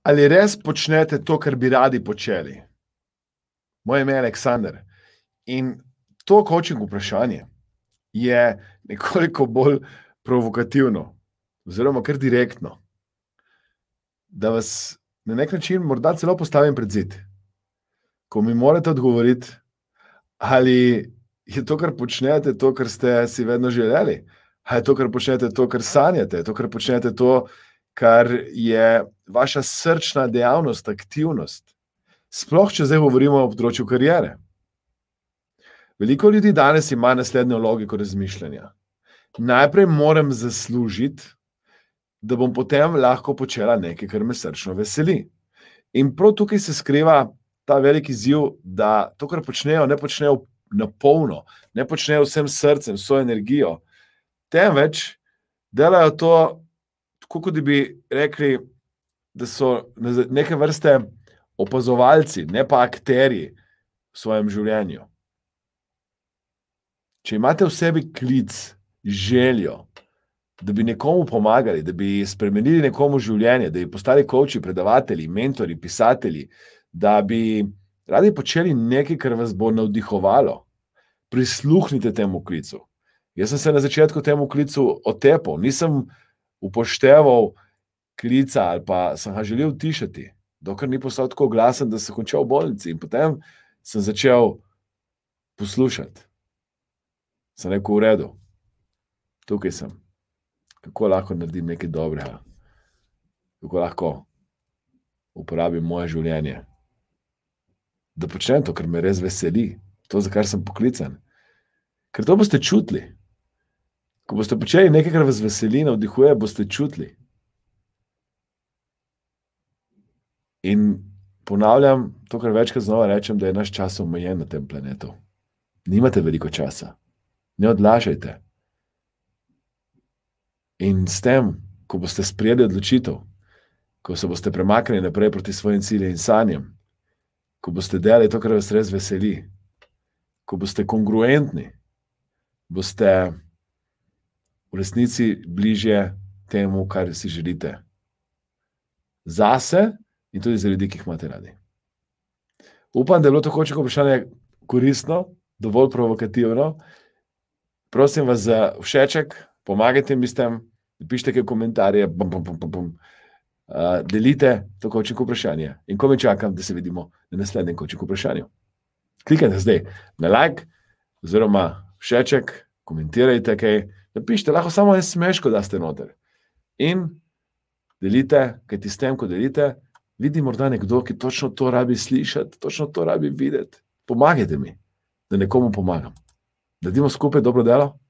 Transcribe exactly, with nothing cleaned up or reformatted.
Ali res počnete to, kar bi radi počeli? Moje ime je Aleksander in to coaching vprašanje je nekoliko bolj provokativno oziroma kar direktno, da vas na nek način morda celo postavim pred zid, ko mi morate odgovoriti, ali je to, kar počnete, to, kar ste si vedno želeli, ali je to, kar počnete, to, kar sanjate, to, kar počnete, to, kar je vaša srčna dejavnost, aktivnost. Sploh, če zdaj govorimo o področju kariere. Veliko ljudi danes ima naslednjo logiko razmišljanja. Najprej moram zaslužiti, da bom potem lahko počela nekaj, kar me srčno veseli. In prav tukaj se skriva ta veliki izziv, da to, kar počnejo, ne počnejo na polno, ne počnejo vsem srcem, vso energijo, temveč delajo to, tako kot bi rekli, da so neke vrste opazovalci, ne pa akterji v svojem življenju. Če imate v sebi klic, željo, da bi nekomu pomagali, da bi spremenili nekomu življenje, da bi postali coachi, predavatelji, mentori, pisatelji, da bi radi počeli nekaj, kar vas bo navdihovalo, prisluhnite temu klicu. Jaz sem se na začetku temu klicu otepal, nisem upošteval klica ali pa sem ga želel utišati, dokler ni postal tako glasen, da sem končal v bolnici in potem sem začel poslušati. Sem rekel, v redu, tukaj sem. Kako lahko naredim nekaj dobrega? Kako lahko uporabim moje življenje? Da počnem to, kar me res veseli, to, za kar sem poklican. Ker to boste čutili. Ko boste počeli nekaj, kar vas veseli, navdihuje, boste čutili. In ponavljam to, kar večkrat znova rečem, da je naš čas omejen na tem planetu. Nimate veliko časa. Ne odlašajte. In s tem, ko boste sprejeli odločitev, ko se boste premaknili naprej proti svojim ciljem in sanjem, ko boste delali to, kar vas res veseli, ko boste kongruentni, boste v resnici bližje temu, kar si želite. Zase in tudi za ljudi, ki jih imate radi. Upam, da je bilo to coaching vprašanje koristno, dovolj provokativno. Prosim vas za všeček, pomagajte mi s tem, pišite kaj komentarje, bum, bum, bum, bum. Uh, delite to coaching vprašanje. In ko me čakam, da se vidimo na naslednjem coaching vprašanju. Klikajte zdaj na like, oziroma všeček, komentirajte kaj, napišite, lahko samo en smeško daste noter. In delite, kajti s tem, ko delite, vidi morda nekdo, ki točno to rabi slišati, točno to rabi videti. Pomagajte mi, da nekomu pomagam. Naredimo skupaj dobro delo.